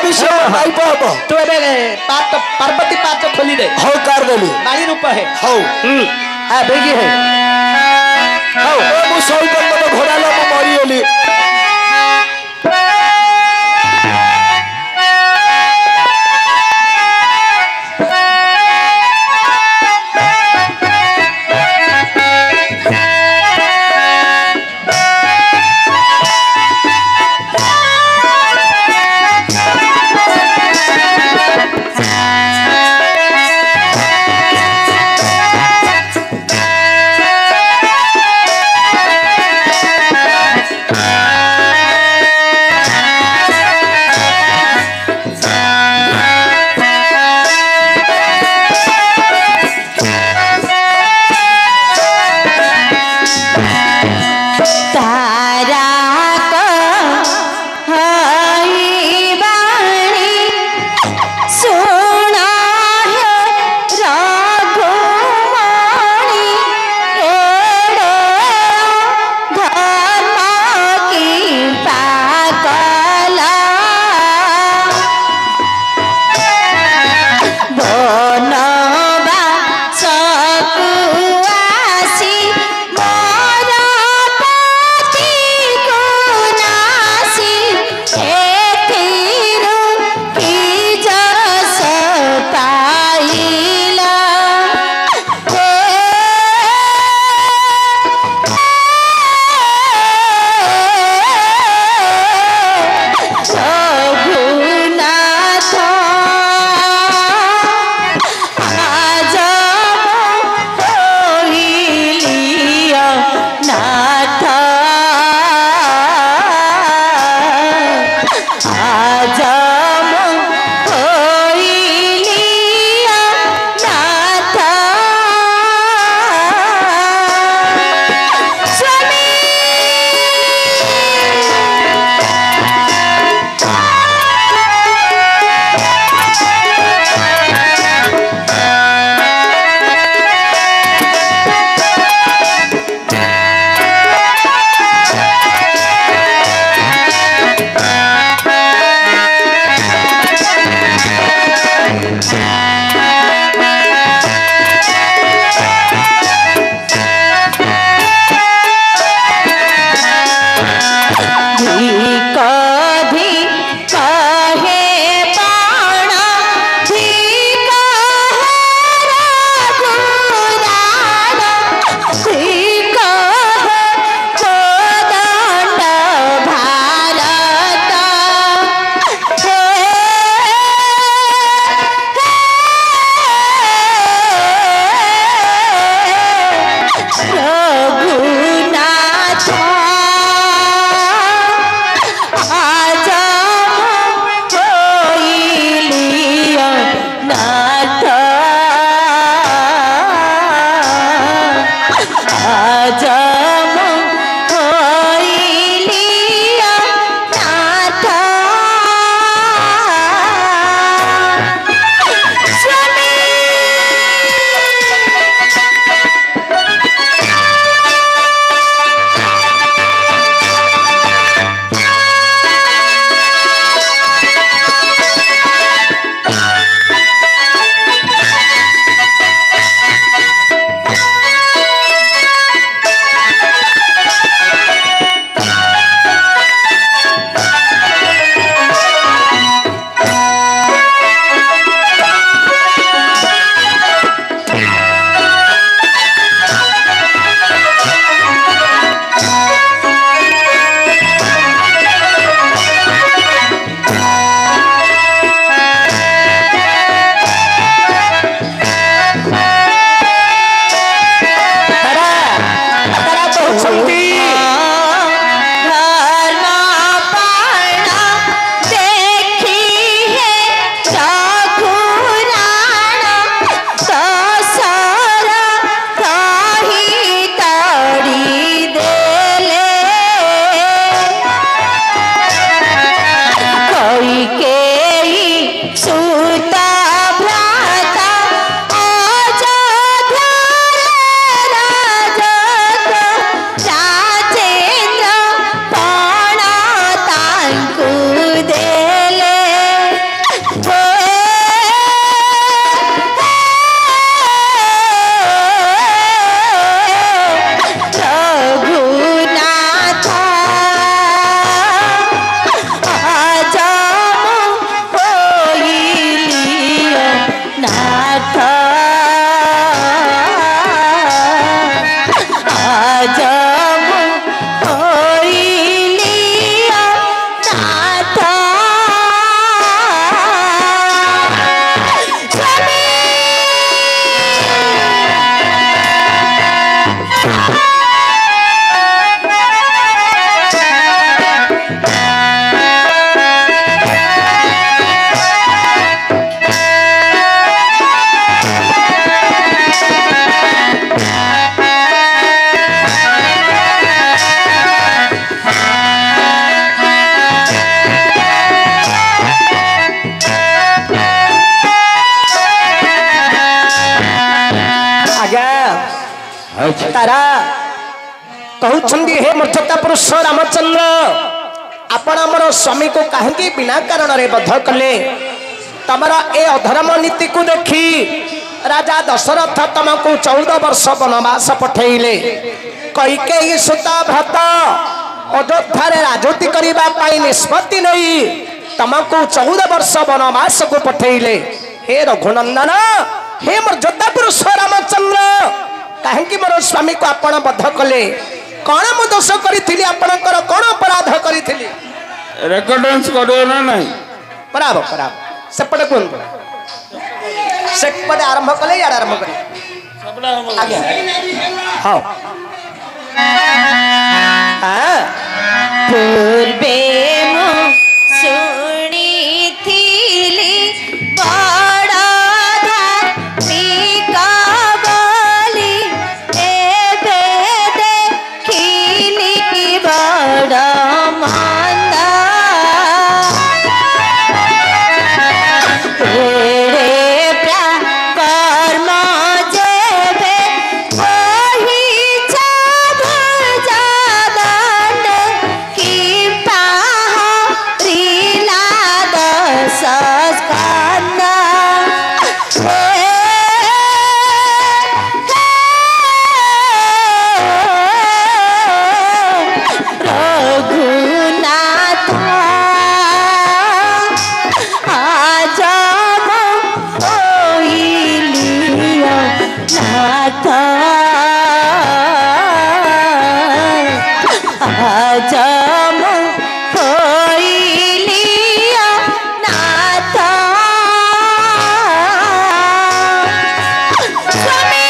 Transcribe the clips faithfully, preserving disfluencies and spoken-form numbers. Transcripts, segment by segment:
विषय भाई बाबा तू एबे पात पार्वती पात खोली दे हो कर देली बाली रूप है हो हम्म आ बेगी है हो मु सोई पर मत घोड़ा ला मु मरी गेली Ah तारा कहउछंदी हे मर्यादा पुरुष रामचंद्र आपण हमर स्वामी को कहीं बिना कारण रे बद्ध कले तमरा ए अधर्म नीति को देखी राजा दशरथ तुमको चौदह वर्ष वनवास पठेले कैकेयी सुता भ्रत अयोध्या राजनीति करने निष्पत्ति नहीं तुमको चौदह वर्ष वनवास को पठेले हे रघुनंदन हे मर्यादा पुरुष रामचंद्र कहीं मोर स्वामी को आपण बद्ध कले कौन मु दोष करी आपणकर कौन अपराध करी रेकर्डेंस करियो ना नहीं बराबर बराबर सेपटे कौन सेपटे आरंभ कले यार आरंभ करी आज्ञा हाँ हाँ पूर्वे मु सुनी थीली बड़ा धार्मिक बोली एबे देखिली बड़ा मांदा रे कर्म जेबे वही छाभ जादन की पाहरीला दस स्कंदा रघुनाथ आज मोहिलिया नाथ आज मोहिलिया नाथ स्वामी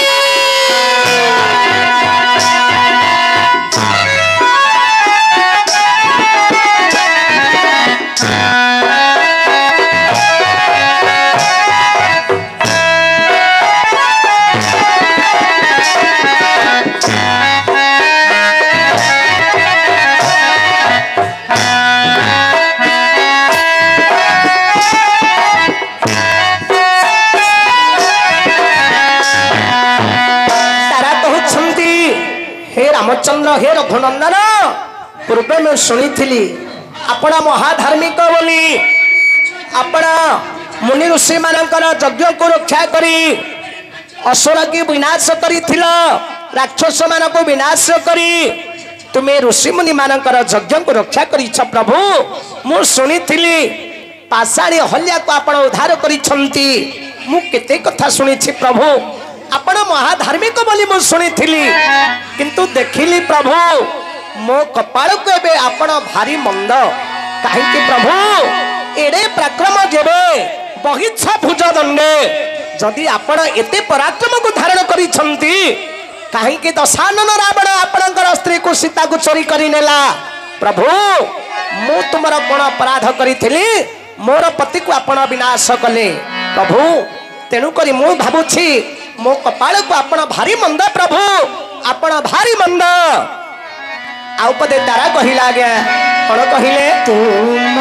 तारा कहउछंती हे रामचंद्र हे रघुनंदन पूर्वे में शुणी थी आपण महाधार्मिक बोली आपण मुनि ऋषि मानकर यज्ञ को रक्षा करी असुर की विनाश करी राक्षस मान को विनाश करी तुम्हें ऋषि मुनि मानकर यज्ञ को रक्षा कर प्रभु मु शुणी थी पाषाणी हल्या को आपण उद्धार करिछंती मु केते कथा शुणी प्रभु आपण महाधार्मिक बोली मु शुणी किंतु देखिली प्रभु मो कपाल को एबे आपण भारी मंद कहीं प्रभु एडे पराक्रम जेबे बहिच्छा भुज दंडे जदि आपण एते पराक्रम को धारण करिछंती कहीं दशानन रावण आपणकर स्त्री को सीता को चोरी करी नेला प्रभु मु तुमर कोन अपराध करी मोर पति को आपण विनाश कले प्रभु तेणु करी मु भाबुछि मो कपाल को आपण भारी मंद प्रभु आपण भारी मंद आउ पदे तारा कहिला गया कोन कहिले तुम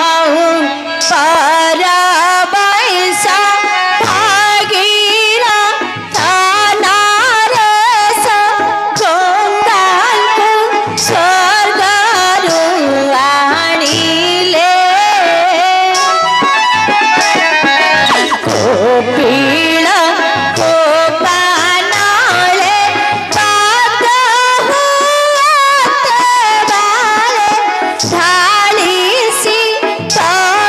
सारा बैसा भागीरा थाना रे सा गोंदाल को स्वर्गरु आनिले कोपिल को पानाले पाद हुआते बाले ढाली सी तो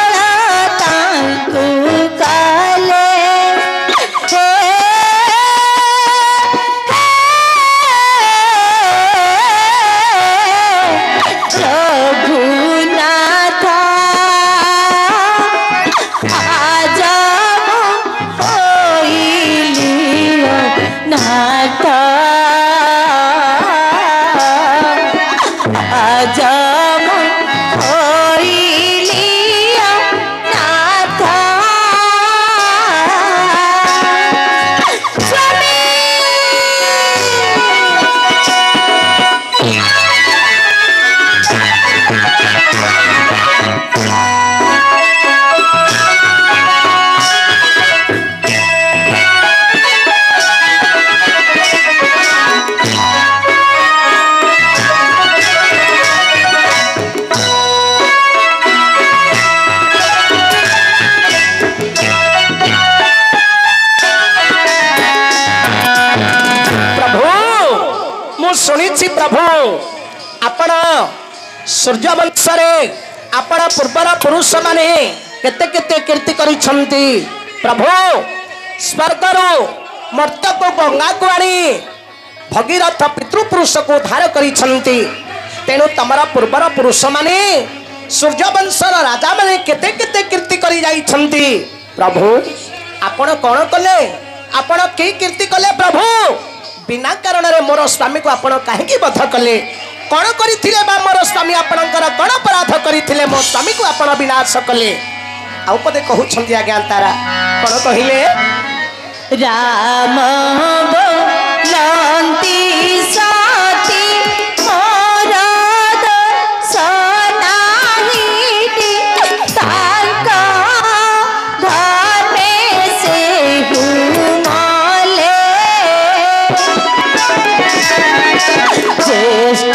सूर्य वंशरे आपण पूर्वर पुरुष माने केते केते कीर्ति करिसंती प्रभु स्वर्गरु मर्त्य को गंगा को आनी भगीरथ पितृपुरुष को उद्धार करिसंती तेणु तमरा पूर्वर पुरुष माने सूर्य वंशर राजा माने केते केते कीर्ति करि जाइछंती प्रभु आपण कोन कले आपण की कीर्ति कले प्रभु बिना कारण रे मोर स्वामी को आपण काहे की बध कले कौन करथिले बा मोर स्वामी आपणकर कौन अपराध करथिले मो स्वामी को आपण विनाश कले आउ पदे कहू छंती आज्ञा तारा कौन कहिले राम बोलंती साथी मोर सनाहिति तांका धर्मे से हुमले ज्येष्ठ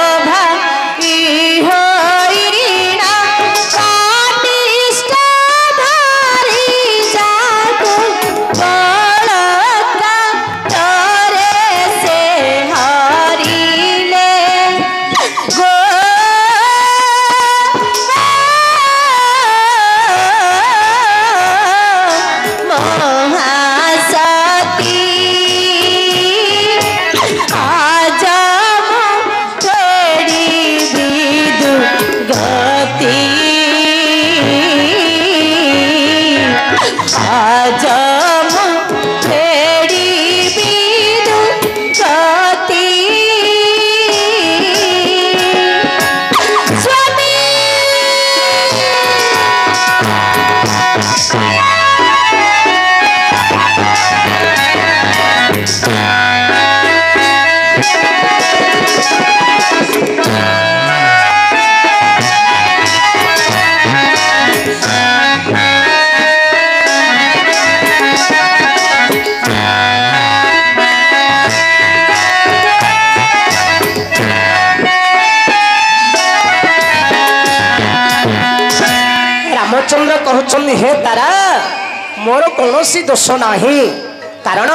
रामचंद्र कहउछन हे तारा मोर कोनोसी दोष नाही कारण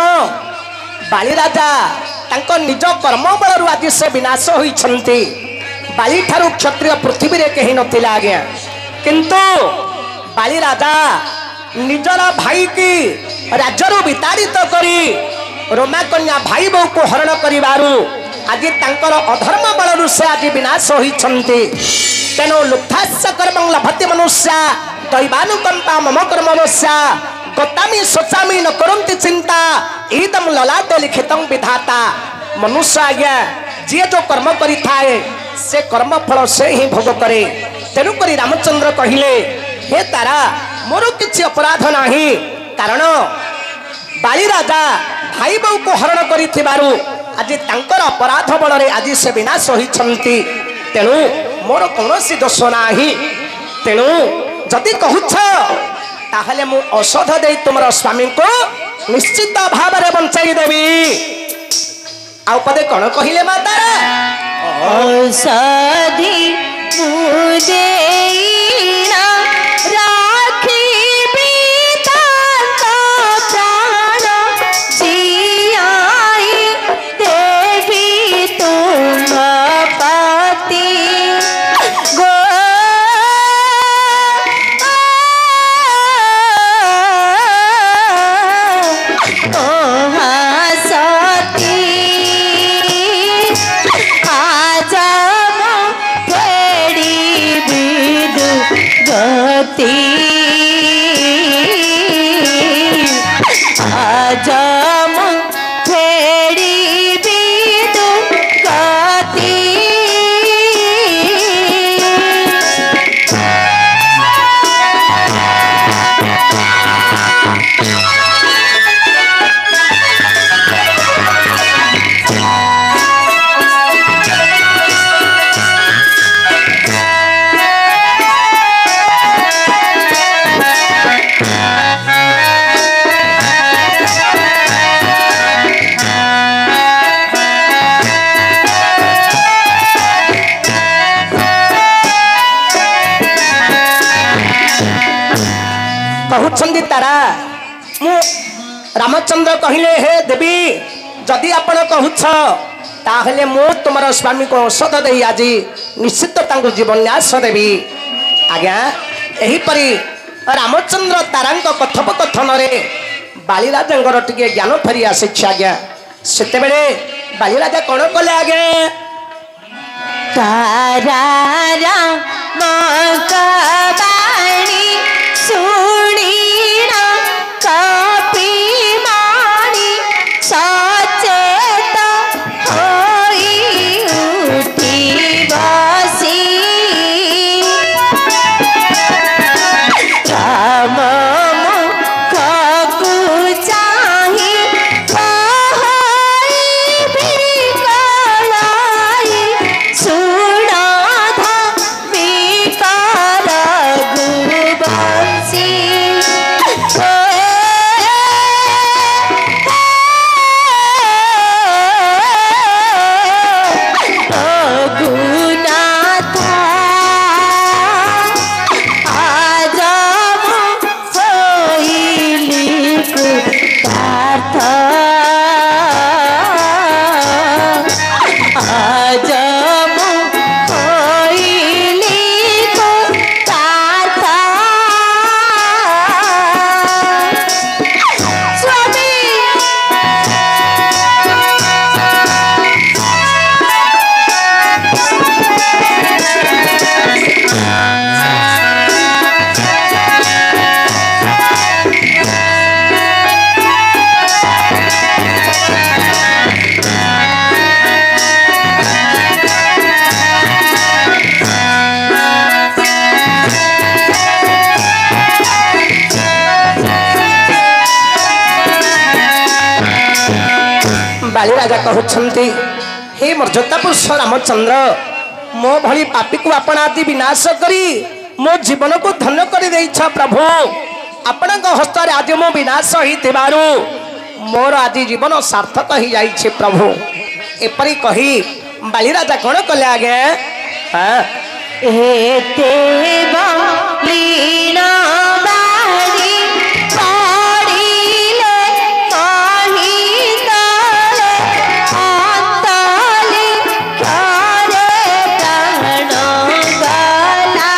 बाली राजा तांको निज कर्म बलरु आज से विनाश होइछंती बाली ठारु क्षत्रिय पृथ्वी रे केही नथिला आज्ञा किंतु बाली राजा निजर भाई की राज्यरु विताड़ित करी रोमा कन्या भाई बहू को हरण करिवारु आज तांकर अधर्म बलरु से आज विनाश होइछंती तेणु लुब्धास्य कर्मं लभते मनुष्य दैवानुकंपा मम कर्मवस्या गतामि सोचामि न करन्ति चिंता इदम ललाटे लिखितं विधाता मनुष्य आज्ञा जी जो कर्म करि थाए से कर्म फल से ही भोग करे तेणु करी रामचंद्र कहिले हे तारा मोर किछि अपराध नाही कारण बाली राजा भाई बहू को हरण करिथिबारु आज तांकर अपराध बलरे आज से विनाश होइछंती तेणु मोर कौनसी दोष नाही तेणु जदि कहूछ ताहले मु औषध दे तुमर स्वामी को निश्चित भाव रे बंचाई देवी आ पदे कोन कहिले माता औषधि मुदेना राखी बीता प्राण जियाई देवी तुम पति गो आजम फेड़ी बिदु गति कहउछंदी तारा मु रामचंद्र कहिले हे देवी जदि आपण कहउछ ताहले मु तुमर स्वामी को औषध दे आज निश्चित तांको जीवन न्यास देवी आज्ञा यही परी रामचंद्र तारांक कथोपकथन रे बालीराजा टिके ज्ञान फेरी आसी आज्ञा सेते बेले बालीराजा कौन कले आगे तारा मकबाणी सुनी ना कपी माणी सचेत होई उठी बसी राम मुखकु चाही पहाई बिकलाई सुना था बिकार गुबंसी रघुनाथ आज होइली कृतार्थ आज होइली कृतार्थ स्वामी बालीराजा कहते हे मर्यादा पुरुष रामचंद्र मो भली पापी को आपण आदि विनाश करी मो जीवन को धन्य कर प्रभु आपण हस्त आज मो विनाश हो मोर आज जीवन सार्थक हो जाइए प्रभु एपरी कही बालीराजा कौन कले आगे हाँ एते लीना बारी पड़िले कहीं तले अंतले करे प्राण गला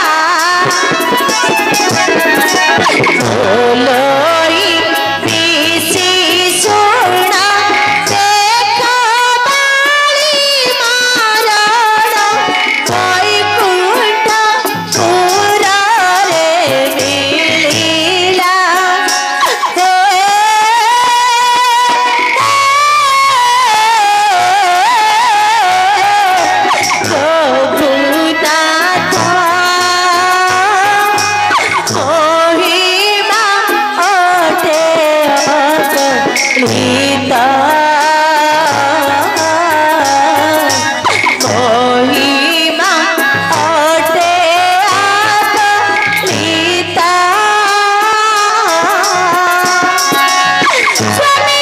बोलोई विसी सुना देखा बाली मारण वैकुंठ पुरा रे मिलिला हे रघुनाथ महिमा अटे अगणित महिमा अटे अगणित स्वामी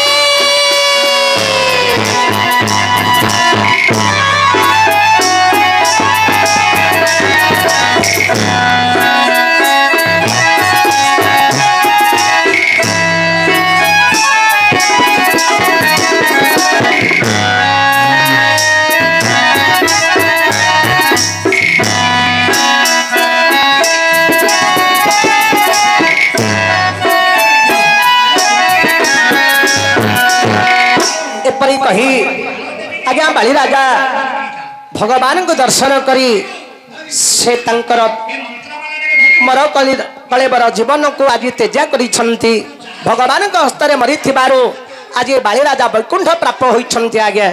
एपरी कही आज्ञा बालीराजा भगवान को दर्शन करी से तंकर मर कलेबर जीवन को आज तेजा करी भगवान हस्तर मरी आज बालीराजा वैकुंठ प्राप्त होती आज्ञा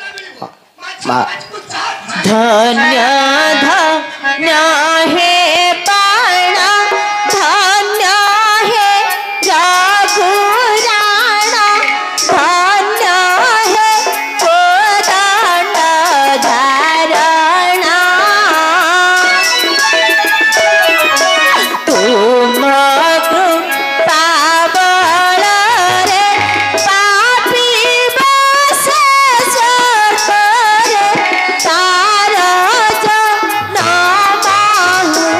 धन्य धन्य हे प्राण धन्य हे रघुराण धन्य हे कोदंड धारण तुम कृपा बल रे पापी बसे जगरे तार जन माहु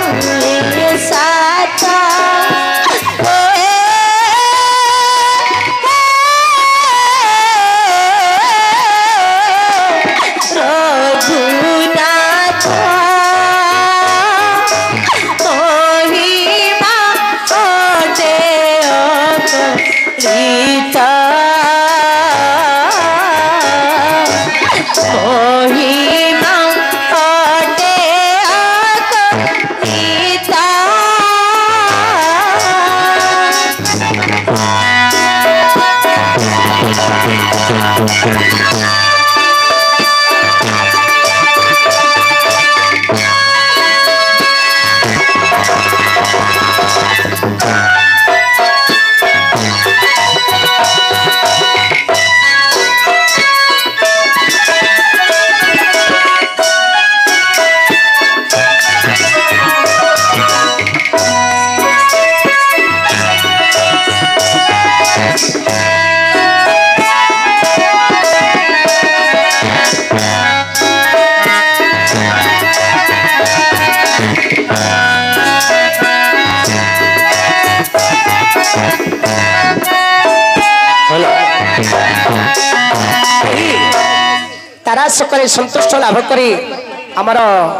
तारा सकरे संतुष्ट लाभ करी आमर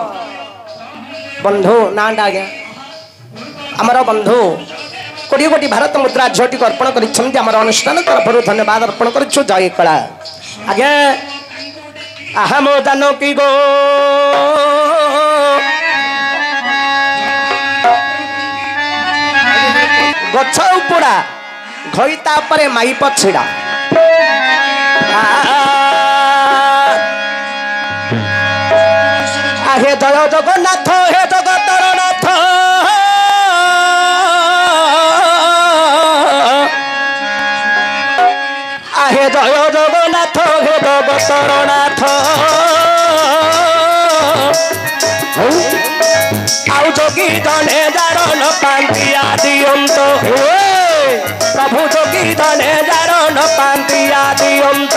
बंधु नाटा आज्ञा आमर बंधु कोड़े कोटी भारत मुद्रा झीटी को अर्पण कर अनुष्ठान तरफ धन्यवाद अर्पण कर जय कला आज्ञा आहा मो जानकी गो गछ उपड़ा घई तापरे माई पछिड़ा हे जय जगन्नाथ हे जगतर नाथ हे जय जगन्नाथ हे जगतर नाथ आउ जोगी जने जारण पांतिया दियंत प्रभु जोगी जने जारण पांतिया दियंत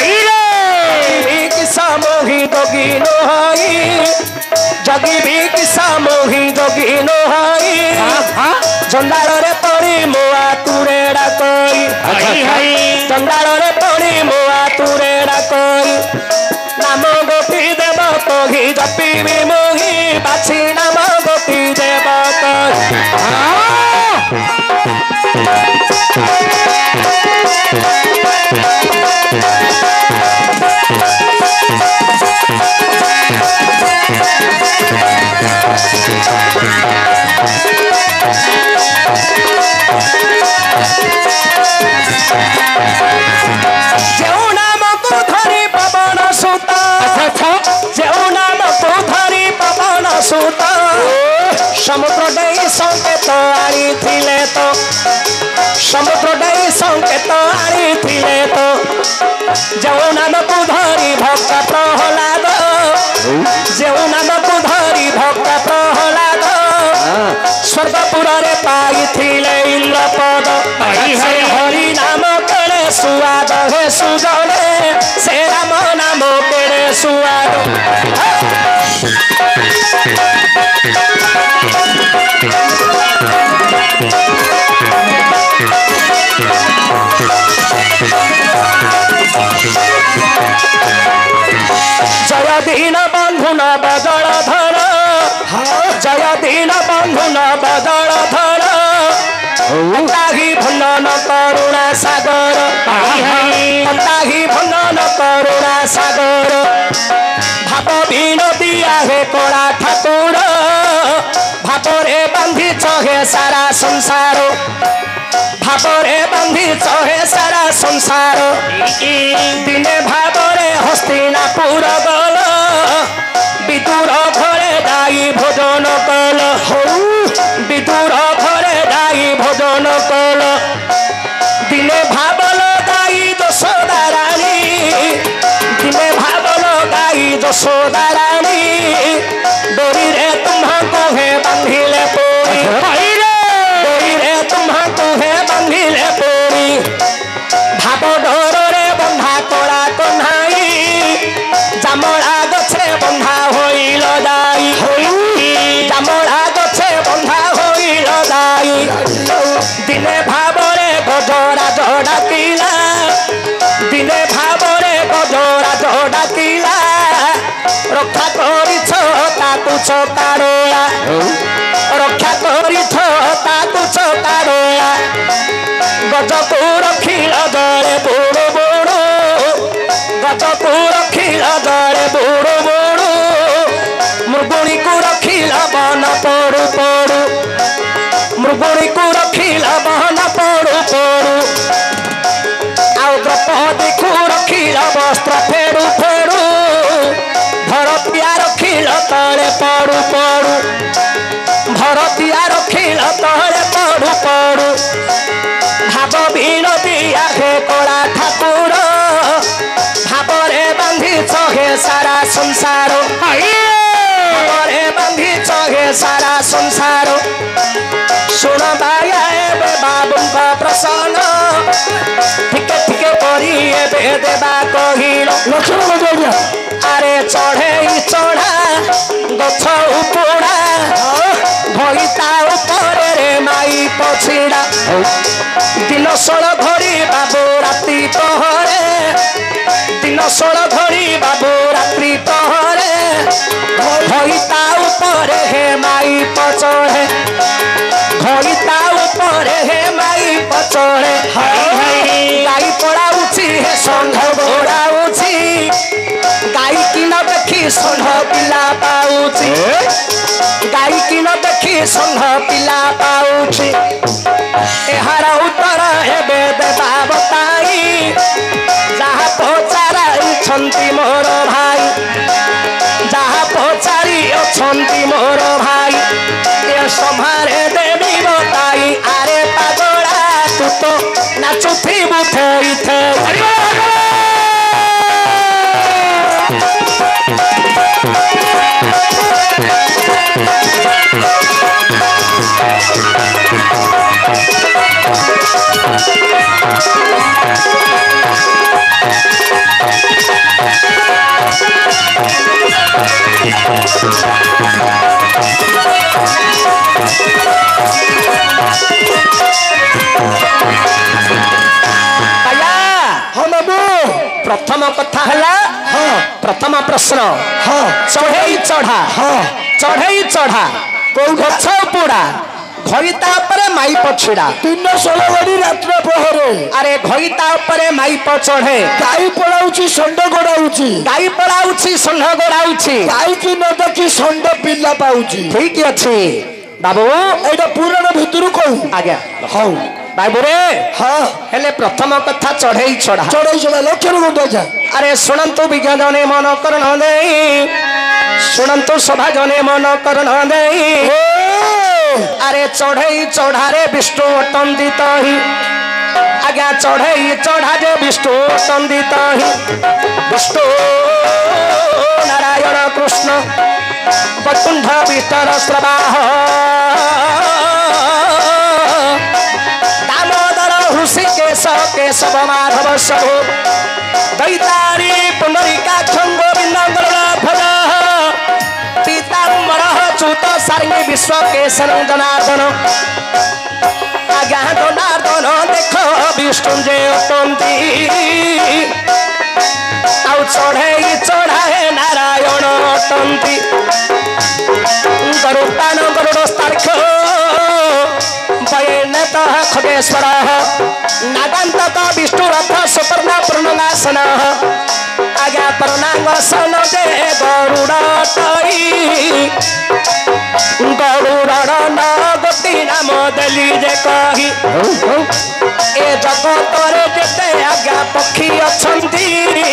मोही जोगी नोहाई जगी भी किसा मोही जोगी नोहाई जंडाल रे पड़ी मोआ तुरे डाकई जंडाल पड़ी मोआ तुरे डाकई नाम गोपी देव कही जपी भी मोही बाछी नाम गोपी देव जेऊ नाम को धरी पवन सुत जेऊ नाम को धरी पवन सुत समुद्र डई संकेत आनी थिले तो समुद्र डई संकेत आनी थिले तो जेऊ नाम को धरी भक्त प्रहलाद जेऊ नाम को धरी भक्त प्रहलाद स्वर्गपुर रे पाई थिले इन्द्रपद हरि नाम केड़े सुआद हे सुजले से राम नाम केड़े सुआद जय दीन बंधु न बजल धर जय दीन बंधु न बजल धर ताही भंडन करुणा सागर ताही भंडन करुणा सागर भाप विनती आहे कला ठाकुर भापरे बांधी चहे सारा संसार भापरे बांधी चहे सारा संसार दिने भावरे हस्तिनापुर गल विदुर घरे दाई भोजन कल विदुर घरे दाई भोजन कल दिने भावल गाई यशोदा रानी दिने भावल गाई यशोदा रानी डोरी रे तुम्हाको है बांधिले पोरी डोरी रे तुम्हाको है बांधिले पोरी भाव डोर रे बंधा कला कन्हाई जामड़ा गछे बंधा होइल दाई जामड़ा गछे बंधा होइल दाई दिने भावरे गजरा डाकिला दिने भावरे गजरा डाकिला रक्षा सारा संसार घरे बांधी हे सारा संसार सुन बाया एबे बाबुंका प्रसन्न टिके टिके करी एबे देबा कहिल लक्ष्मण बजाइया आरे चढ़े चढ़ा गछ उपुड़ा भइता उपरे रे माई पछिड़ा दिन षोल घड़ी बाबू रात्रि पहरे दिन षोल घड़ी बाबू रात्रि पहरे भइता उपरे हे माई पचड़े भइता उपरे हे माई पचड़े गाई पड़ाउछि हे षंढ घोड़ाउछि गाई की न देखी षंढ पिला पाउछि गाई की न देखी षंढ पिला पाउछि एहार उत्तर हेबे देबा बताई जहाँ पचाराइछन्ति मोर भाई जहाँ पचारि अछन्ति मोर भाई ए सम्हारे देवी बताई आरे पागला तू तो नाचुथिबु थई थई प्रथम कथा हला हाँ प्रथम प्रश्न हाँ चढ़ई चढ़ा हाँ चढ़ई चढ़ा को गछ पोड़ा घईता पर माई पछिड़ा तीन षोल घड़ी रात्र पहरे अरे घईता पर माई पचढ़े गाई पड़ाउछि षंढ गोड़ाउछि गाई पड़ाउछि षंढ गोड़ाउछि गाई की न देखी षंढ पिला पाउछि ठीक अछि बाबू एटा पुराण भितरु कहू आज्ञा हौ बाबू रे हाँ हेले प्रथम कथा चढ़ई चढ़ा चढ़ई चढ़ा लक्षण गुंडा अरे शुणंतु विज्ञ जने मन करण दे शुणंतु सभा जने मन करण दे अरे चढ़ई चढ़ारे विष्णु अटंदित ही आज्ञा चढ़ई चढ़ा जे विष्णु अटंदित ही विष्णु नारायण कृष्ण वकुंठ विष्टर श्रवाह दामोदर हृषिकेश केशव माधव सबो दैतारी पुंडरीका गोविंद भज पीताम्बर चूत सारंगी विश्व केशन जनार्दन आज्ञा जनार्दन देख विष्णु जे अटंती आउ चढ़ई चढ़ाए नारायण अटंती गरुड़ान गरुड़स्तार्क्ष वयेनेत खगेश्वर नागान्तक विष्णुरथ सुपर्ण पूर्णनाशन आज्ञा प्रणांगसन जे गरुड़टई गरुड़ न गोटी नाम देली जे कही ए जगतरे जेते आज्ञा पक्षी अछंती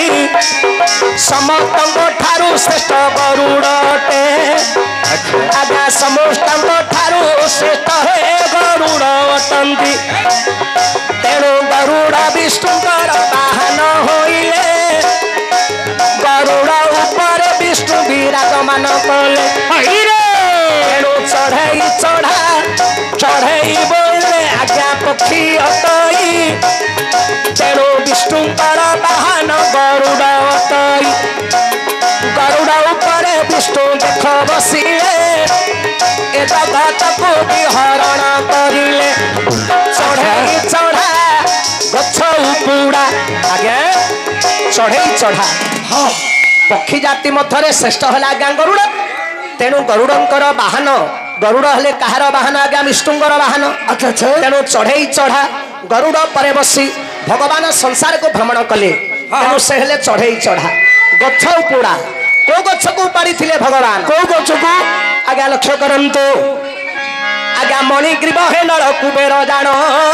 समस्तଙ୍କ ଠାରୁ श्रेष्ठ गरुड़टे आज्ञा समस्तଙ୍କ ଠାରୁ श्रेष्ठ हे गरुड़ अटंती तेणु गरुड़ विष्णुकर वाहन होइले गरुड़ ऊपर विष्णु विराजमान कले तेणु चढ़ई चढ़ा चढ़ई बोले आज्ञा पक्षी अटई तेणु विष्णुकर वाहन गरुड़ अटई गरुड़ ऊपर विष्णु देख बसिले ए जगत को विहरण करिले चढ़ई चढ़ा गछ उपुड़ा आगे चढ़ई चढ़ा हाँ पक्षी जाति मध्य श्रेष्ठ है आज्ञा गरुड़ तेणु गरुड़ंकर वाहन गरुड़ हेले कहार वाहन आज्ञा विष्णुंकर वाहन अच्छा अच्छा तेणु चढ़ई चढ़ा गरुड़ पर बसी भगवान संसार को भ्रमण कले तेणु से हेले चढ़ई चढ़ा गछ उपुड़ा को गछ को उपाड़ी थिले भगवान को गछ को आज्ञा लक्ष्य करंतु आज्ञा मणिग्रीव हे नर कुबेर जान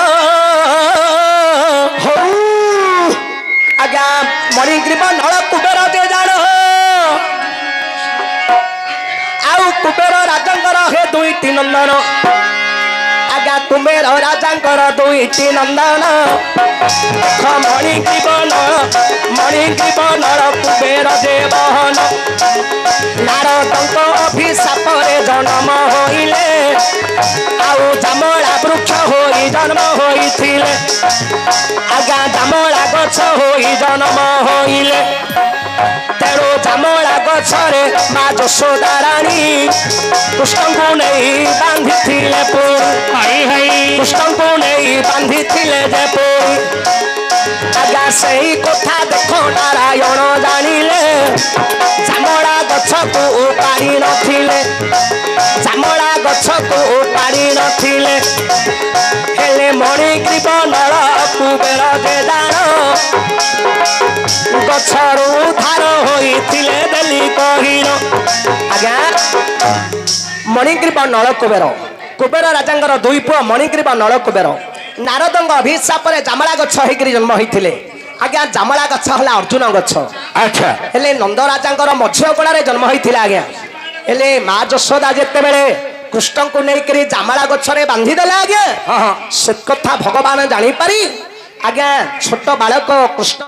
आज्ञा मणिग्रीव नर कुबेर जे जान आउ कुबेर राजंकर हे दुईटी नंदन आज्ञा कुबेर राजांकर दुईटी नंदन देख मणिग्रीव नर मणिग्रीव नर कुबेर देवहन नारदंक अभिशाप जन्म होइले आउ जामला वृक्ष होई जन्म होइथिले आज्ञा जामला गछ होई जन्म होइले तेरो जामला गछरे मा यशोदा रानी कृष्ण को नहीं बांधी थिले पुरी हाई हाई कृष्ण को नहीं बांधी थिले जे पुरी आज्ञा सही कथा देखो नारायण जानिले जामला गछ को उपाड़ी नथिले जामला गछ को उपाड़ी नथिले हेले मणिग्रीव नर कुबेर जे जान गछरू उद्धार होइथिले देली कहिन आज्ञा मणिग्रीव नल कुबेर कुबेर राजांगर दुई पुଅ मणिग्रीव नल कुबेर नारदंग अभिशाप जामला गछ होइकरी जन्म होइथिले आज्ञा जामला गछ हला अर्जुन गछ अच्छा हेले नंद राजांगर मझियो गोड़ारे जन्म होइथिले आज्ञा हेले मा यशोदा जेते बेले कृष्ण को नेइकरी जामला गछरे बांधी देला आज्ञा हाँ हाँ से कथा भगवान जानी पारी आज्ञा छोट बालक कृष्ण